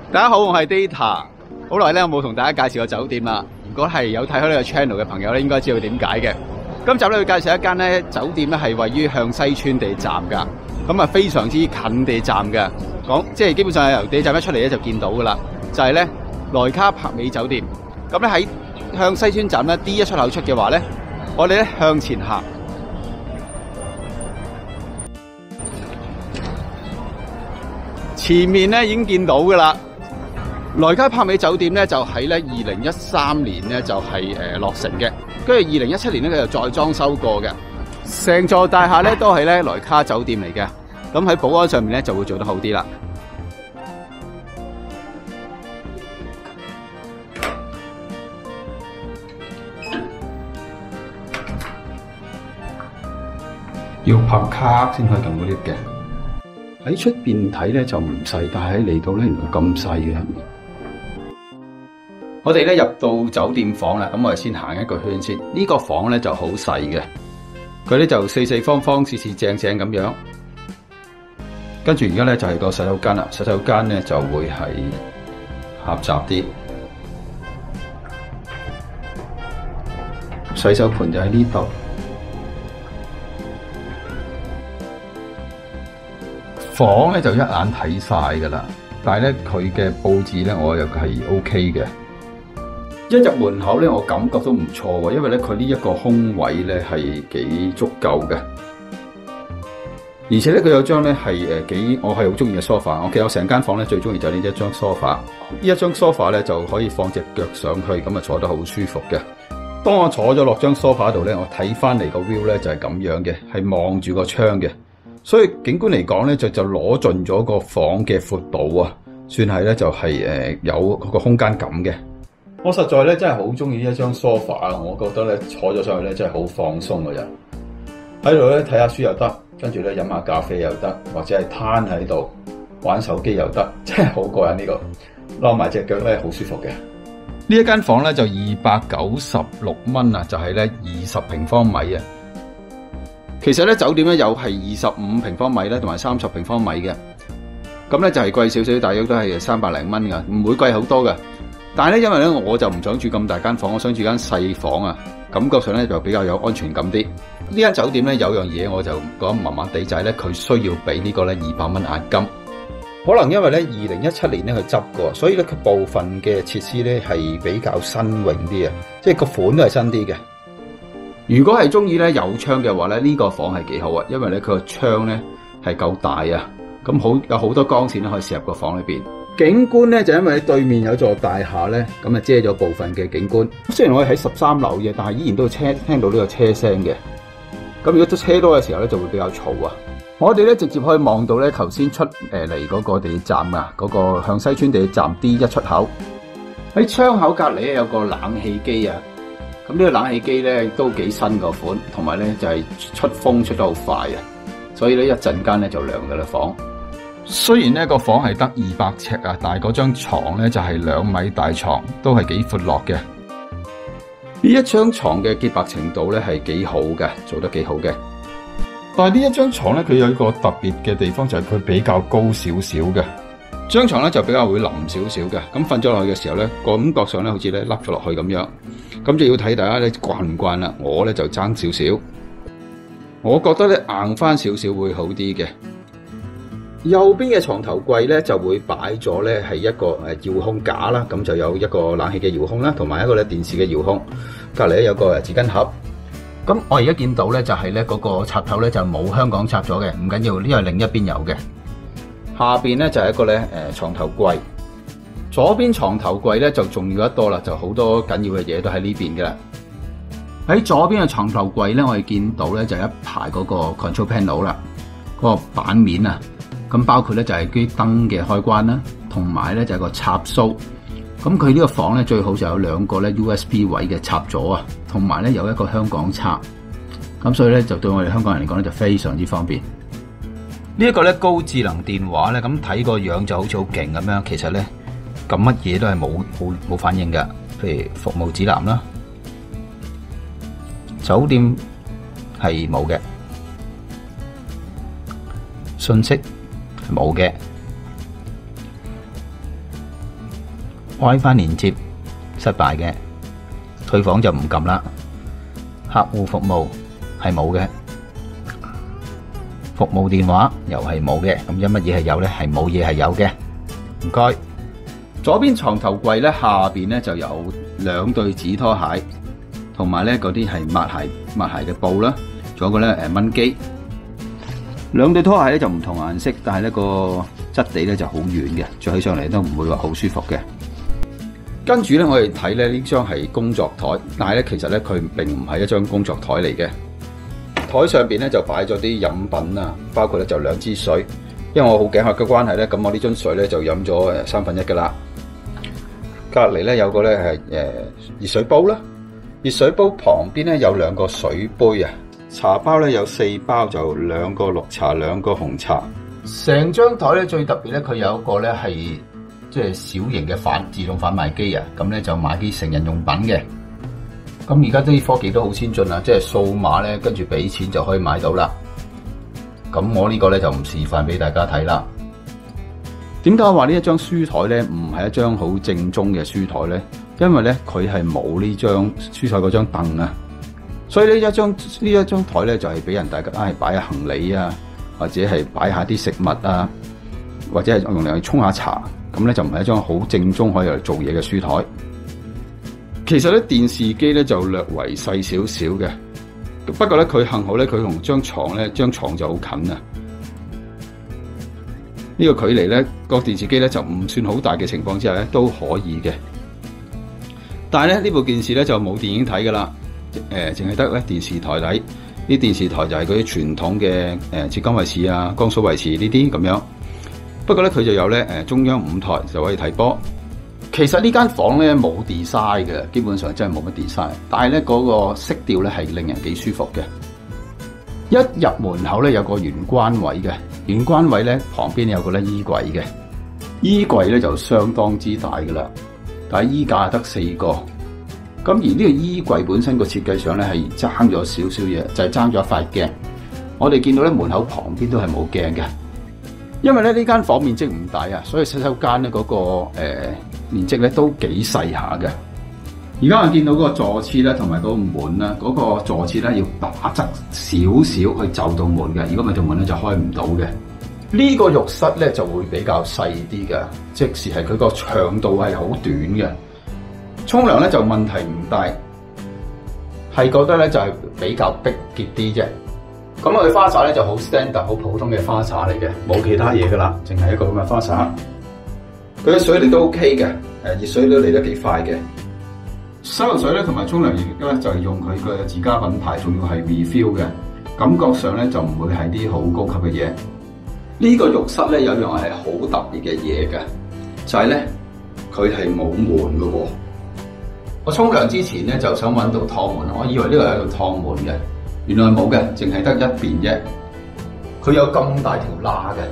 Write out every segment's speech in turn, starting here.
大家好，我係 Data。好耐咧，我冇同大家介紹過酒店啦。如果係有睇開呢個 channel 嘅朋友咧，應該知道點解嘅。今集咧要介紹一間咧酒店咧係位於向西邨地站㗎，咁啊非常之近地站嘅。即係基本上係由地站一出嚟咧就見到㗎啦。就係咧萊卡柏美酒店。咁咧喺向西邨站咧 D1 出口出嘅話咧，我哋咧向前行。前面咧已經見到㗎啦。萊卡柏美酒店咧就喺咧2013年咧就係落成嘅，跟住2017年咧佢就再裝修過嘅。成座大廈咧都係咧萊卡酒店嚟嘅，咁喺保安上面咧就會做得好啲啦。要拍卡先可以撳到 lift 嘅。喺出邊睇咧就唔細，但係嚟到咧原來咁細嘅入面。我哋咧入到酒店房啦，咁我哋先行一個圈先。呢個房咧就好細嘅，佢咧就四四方方、四四正正咁樣。跟住而家咧就係個洗手間啦，洗手間咧就會係狹窄啲。洗手盆就喺呢度。房咧就一眼睇晒噶啦，但係咧佢嘅佈置咧我又係 OK 嘅。一入門口咧，我感覺都唔錯喎，因為咧佢呢一個空位咧係幾足夠嘅，而且咧佢有張咧係我係好中意嘅 sofa。我其實我成間房咧最中意就係呢一張 sofa。呢一張 sofa 咧就可以放隻腳上去，咁啊坐得好舒服嘅。當我坐咗落張 sofa 度咧，我睇翻嚟個 view 咧就係咁樣嘅，係望住個窗嘅。所以景觀嚟講咧，就攞盡咗個房嘅闊度啊，算係咧就係有嗰個空間感嘅。我實在咧真係好中意呢一張 sofa 啊！我覺得咧坐咗上去咧真係好放鬆嘅人，喺度咧睇下書又得，跟住咧飲下咖啡又得，或者係攤喺度玩手機又得，真係好過癮呢個，攞埋隻腳咧好舒服嘅。呢一間房咧就296蚊啊，就係咧20平方米啊。其實咧酒店咧有係25平方米咧，同埋30平方米嘅，咁咧就係貴少少，大約都係300零蚊噶，唔會貴好多噶。但係咧因為咧我就唔想住咁大間房，我想住間細房啊，感覺上咧就比較有安全感啲。呢間酒店咧有樣嘢我就覺得麻麻地，就係咧佢需要俾呢個咧200蚊押金。可能因為咧2017年咧佢執過，所以咧佢部分嘅設施咧係比較新穎啲啊，即係個款都係新啲嘅。如果係中意咧有窗嘅話咧，呢個房係幾好啊，因為咧佢個窗咧係夠大啊，咁有好多光線咧可以射入個房裏邊。景觀咧就因為對面有座大廈咧，咁啊遮咗部分嘅景觀。雖然我哋喺13樓嘅，但係依然都聽到呢個車聲嘅。咁如果車多嘅時候咧，就會比較嘈啊。我哋咧直接可以望到咧頭先出嚟嗰個地鐵站啊，嗰個向西邨地鐵站 D1 出口。喺窗口隔離咧有個冷氣機啊。咁呢個冷氣機咧都幾新個款，同埋咧就係出風出得好快啊，所以咧一陣間咧就涼㗎啦房。雖然呢個房係得200尺啊，但係嗰張床咧就係2米大床，都係幾闊落嘅。呢一張床嘅潔白程度咧係幾好嘅，做得幾好嘅。但係呢一張床咧佢有一個特別嘅地方，就係佢比較高少少嘅。張床咧就比較會腍少少嘅，咁瞓咗落去嘅時候咧，感覺上咧好似咧凹咗落去咁樣，咁就要睇大家咧慣唔慣啦。我咧就爭少少，我覺得咧硬翻少少會好啲嘅。右邊嘅床頭櫃咧就會擺咗咧係一個遙控架啦，咁就有一個冷氣嘅遙控啦，同埋一個咧電視嘅遙控。隔離咧有個紙巾盒。咁我而家見到咧就係咧嗰個插頭咧就冇香港插咗嘅，唔緊要，因為另一邊有嘅。下邊咧就係一個咧床頭櫃，左邊床頭櫃咧就重要得多啦，就好多緊要嘅嘢都喺呢邊嘅啦。喺左邊嘅床頭櫃咧，我哋見到咧就一排嗰個 control panel 啦，嗰個版面啊，咁包括咧就係啲燈嘅開關啦，同埋咧就係個插蘇。咁佢呢個房咧最好就有2個咧 USB 位嘅插座啊，同埋咧有一個香港插，咁所以咧就對我哋香港人嚟講咧就非常之方便。呢一個咧高智能電話咧，咁睇個樣就好似好勁咁樣，其實咧咁乜嘢都係冇反應㗎。譬如服務指南啦，酒店係冇嘅，信息係冇嘅， 開翻連接失敗嘅，退房就唔撳啦。客戶服務係冇嘅，服務電話又係冇嘅。咁有乜嘢係有呢？係冇嘢係有嘅。唔該。 左邊床頭櫃咧，下邊咧就有2對紙拖鞋，同埋咧嗰啲係抹鞋嘅布啦，仲有個咧蚊機。2對拖鞋咧就唔同顏色，但係咧個質地咧就好軟嘅，着起上嚟都唔會話好舒服嘅。跟住咧，我哋睇咧呢張係工作台，但係咧其實咧佢並唔係一張工作台嚟嘅。台上邊咧就擺咗啲飲品啊，包括咧就2支水。因為我好頸渴嘅關係咧，咁我呢樽水咧就飲咗1/3噶啦。隔離咧有個咧係熱水煲啦，熱水煲旁邊咧有2個水杯啊，茶包咧有4包，就2個綠茶，2個紅茶。 成張台咧最特別咧，佢有一個咧係即係小型嘅自動販賣機啊，咁咧就買啲成人用品嘅。咁而家啲科技都好先進啦，即係掃碼咧，跟住俾錢就可以買到啦。咁我呢個咧就唔示範俾大家睇啦。 點解我話呢一張書台咧唔係一張好正宗嘅書台咧？因為咧佢係冇呢張書台嗰張凳啊，所以呢一張台咧就係俾人大家擺下行李啊，或者係擺下啲食物啊，或者係用嚟去沖下茶。咁咧就唔係一張好正宗可以嚟做嘢嘅書台。其實咧電視機咧就略為細少少嘅。不過咧，佢幸好咧，佢同張床就好近啊！呢個距離咧，個電視機咧就唔算好大嘅情況之下咧，都可以嘅。但係咧，呢部電視咧就冇電影睇噶啦，淨係得咧電視台睇。啲電視台就係嗰啲傳統嘅浙江衛視啊、江蘇衛視呢啲咁樣。不過咧，佢就有咧中央5台就可以睇波。其實呢間房咧冇 design 嘅，基本上真係冇乜 design。但係咧嗰個色調咧係令人幾舒服嘅。一入門口咧有個玄關位嘅，玄關位咧旁邊有個咧衣櫃嘅，衣櫃咧就相當之大噶啦，但係衣架得4個。咁而呢個衣櫃本身個設計上咧係爭咗少少嘢，就係爭咗一塊鏡。我哋見到咧門口旁邊都係冇鏡嘅，因為咧呢間房面積唔大啊，所以洗手間咧嗰個面積咧都幾細下嘅。而家我見到嗰個坐廁咧，同埋嗰個門啦，嗰個坐廁咧要打側少少去就到門嘅，如果唔係條門咧就開唔到嘅。呢個浴室咧就會比較細啲嘅，即使係佢個長度係好短嘅。沖涼咧就問題唔大，係覺得咧就係比較逼傑啲啫。咁我哋花灑咧就好 standard 好普通嘅花灑嚟嘅，冇其他嘢噶啦，淨係一個咁嘅花灑。佢嘅水力都 OK 嘅，熱水都嚟得幾快嘅。洗頭水咧同埋沖涼液咧就係用佢嘅自家品牌，仲要係 refill 嘅，感覺上咧就唔會係啲好高級嘅嘢。呢個浴室咧有樣係好特別嘅嘢嘅，就係咧佢係冇門嘅喎。我沖涼之前咧就想揾到趟門，我以為呢個係一個趟門嘅，原來冇嘅，淨係得一邊啫。佢有咁大條罅嘅。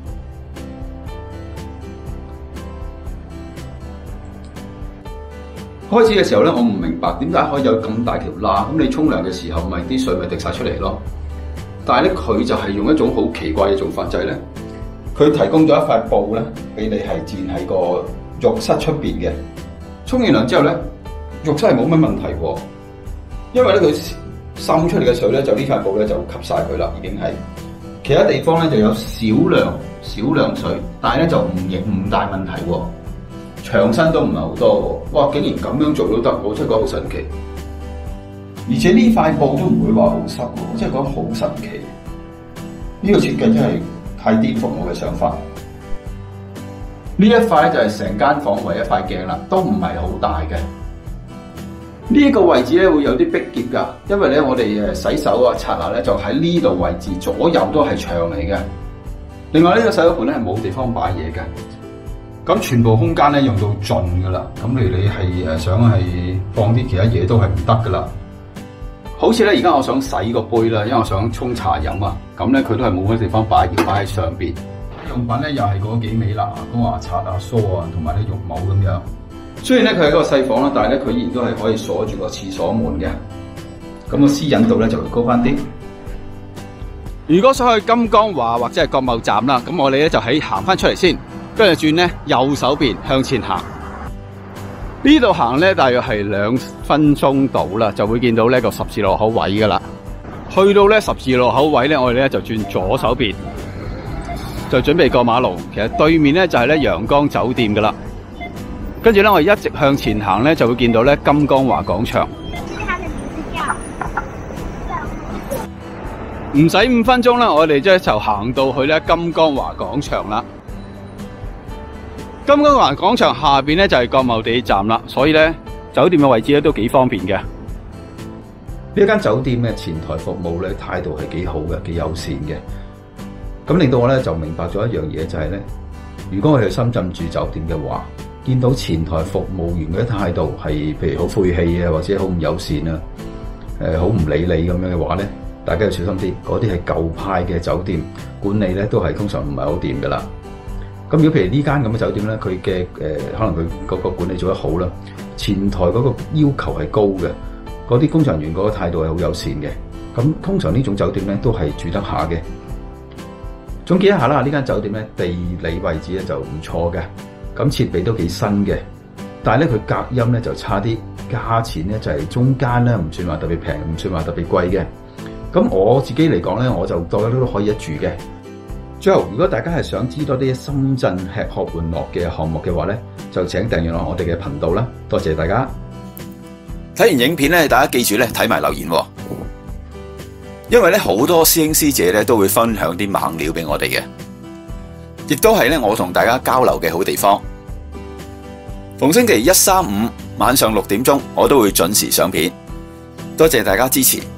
開始嘅時候咧，我唔明白點解可以有咁大條罅，咁你沖涼嘅時候咪啲水咪滴晒出嚟咯。但係咧佢就係用一種好奇怪嘅做法，就係咧佢提供咗一塊布咧俾你係墊喺個浴室出邊嘅。沖完涼之後咧，浴室係冇乜問題喎，因為咧佢滲出嚟嘅水咧就呢塊布咧就吸晒佢啦，已經係。其他地方咧就有少量水，但係咧就唔大問題喎。長身都唔係好多喎，哇！竟然咁樣做都得，我真係覺得好神奇。而且呢塊布都唔會話好濕喎，我真係覺得好神奇。呢個設計真係太顛覆我嘅想法。呢一塊咧就係成間房唯一塊鏡啦，都唔係好大嘅。呢一個位置咧會有啲逼傑㗎，因為咧我哋洗手啊、刷牙咧就喺呢度位置，左右都係牆嚟嘅。另外呢個洗手盆咧係冇地方擺嘢嘅。咁全部空間咧用到盡噶啦，咁你係想係放啲其他嘢都係唔得噶啦。好似咧而家我想洗個杯啦，因為我想沖茶飲啊，咁咧佢都係冇乜地方擺，要擺喺上邊。用品咧又係嗰幾味啦，高牙刷啊、梳啊，同埋啲浴帽咁樣。雖然咧佢係一個細房啦，但係咧佢依然都係可以鎖住個廁所門嘅，咁個私隱度咧就會高翻啲。如果想去金剛華或者係國貿站啦，咁我哋咧就喺行翻出嚟先。跟住轉咧右手邊向前行， 呢度行咧，大約係2分鐘到啦，就會見到呢個十字路口位噶啦。去到咧十字路口位咧，我哋咧就轉左手邊，就準備過馬路。其實對面咧就係咧陽光酒店噶啦。跟住咧，我哋一直向前行咧，就會見到咧金剛華廣場。唔使5分鐘啦，我哋即係就行到去咧金剛華廣場啦。金剛華廣場下邊咧就係國貿地鐵站啦，所以咧酒店嘅位置咧都幾方便嘅。 呢間酒店嘅前台服務咧態度係幾好嘅，幾友善嘅。咁令到我咧就明白咗一樣嘢，就係咧，如果我哋去深圳住酒店嘅話，見到前台服務員嘅態度係譬如好晦氣啊，或者好唔友善啊，好唔理你咁樣嘅話咧，大家要小心啲。嗰啲係舊派嘅酒店管理咧，都係通常唔係好掂噶啦。咁如果譬如呢間咁嘅酒店咧，佢嘅可能佢嗰個管理做得好啦，前台嗰個要求係高嘅，嗰啲工作人員嗰個態度係好友善嘅。咁通常呢種酒店咧都係住得下嘅。總結一下啦，呢間酒店咧地理位置咧就唔錯嘅，咁設備都幾新嘅，但係咧佢隔音咧就差啲，價錢咧就係中間咧，唔算話特別平，唔算話特別貴嘅。咁我自己嚟講咧，我就覺得都可以一住嘅。最後，如果大家係想知多啲深圳吃喝玩樂嘅項目嘅話咧，就請訂閱我哋嘅頻道啦。多謝大家。 睇完影片咧，大家記住咧睇埋留言喎，因為咧好多師兄師姐咧都會分享啲猛料俾我哋嘅，亦都係咧我同大家交流嘅好地方。逢星期1、3、5晚上6點鐘，我都會準時上片。多謝大家支持。